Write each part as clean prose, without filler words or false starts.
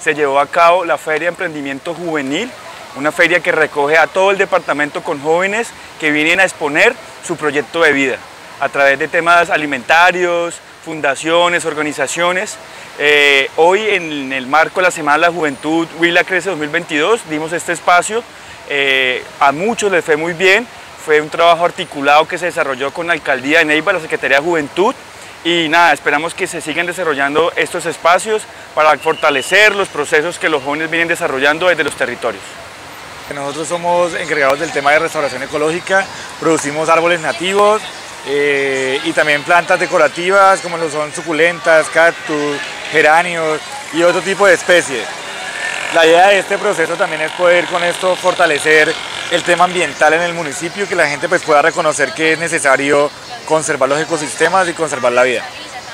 se llevó a cabo la Feria de Emprendimiento Juvenil, una feria que recoge a todo el departamento con jóvenes que vienen a exponer su proyecto de vida a través de temas alimentarios, fundaciones, organizaciones. Hoy en el marco de la Semana de la Juventud Huila Crece 2022 dimos este espacio, a muchos les fue muy bien, fue un trabajo articulado que se desarrolló con la Alcaldía de Neiva, la Secretaría de Juventud, y nada, esperamos que se sigan desarrollando estos espacios para fortalecer los procesos que los jóvenes vienen desarrollando desde los territorios. Nosotros somos encargados del tema de restauración ecológica, producimos árboles nativos y también plantas decorativas como lo son suculentas, cactus, geranios y otro tipo de especies. La idea de este proceso también es poder con esto fortalecer el tema ambiental en el municipio y que la gente pues pueda reconocer que es necesario conservar los ecosistemas y conservar la vida.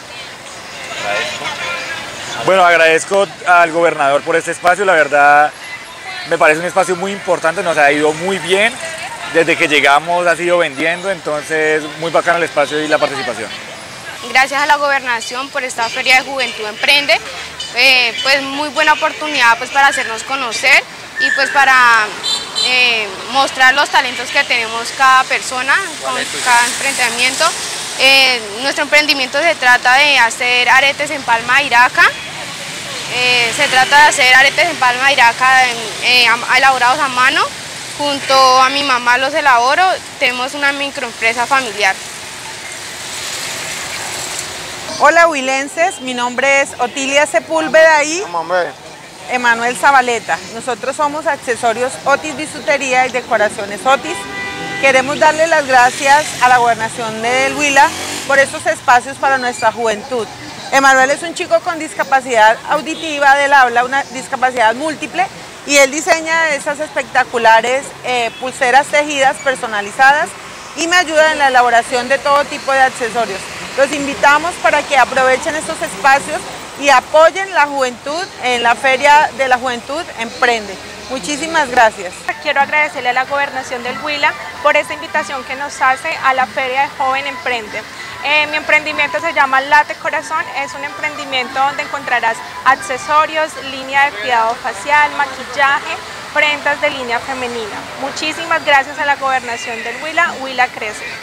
Bueno, agradezco al gobernador por este espacio, la verdad me parece un espacio muy importante, nos ha ido muy bien, desde que llegamos ha sido vendiendo, entonces muy bacano el espacio y la participación. Gracias a la gobernación por esta Feria de Juventud Emprende, pues muy buena oportunidad pues para hacernos conocer y pues para mostrar los talentos que tenemos cada persona con cada emprendimiento. Nuestro emprendimiento se trata de hacer aretes en palma de iraca. Elaborados a mano. Junto a mi mamá los elaboro, tenemos una microempresa familiar. Hola huilenses, mi nombre es Otilia Sepúlveda y Emanuel Zabaleta. Nosotros somos Accesorios Otis Bisutería y Decoraciones Otis. Queremos darle las gracias a la Gobernación del Huila por estos espacios para nuestra juventud. Emanuel es un chico con discapacidad auditiva del habla, una discapacidad múltiple, y él diseña esas espectaculares pulseras tejidas personalizadas y me ayuda en la elaboración de todo tipo de accesorios. Los invitamos para que aprovechen estos espacios y apoyen la juventud en la Feria de la Juventud Emprende. Muchísimas gracias. Quiero agradecerle a la Gobernación del Huila por esta invitación que nos hace a la Feria de Joven Emprende. Mi emprendimiento se llama Late Corazón, es un emprendimiento donde encontrarás accesorios, línea de cuidado facial, maquillaje, prendas de línea femenina. Muchísimas gracias a la Gobernación del Huila, Huila Crece.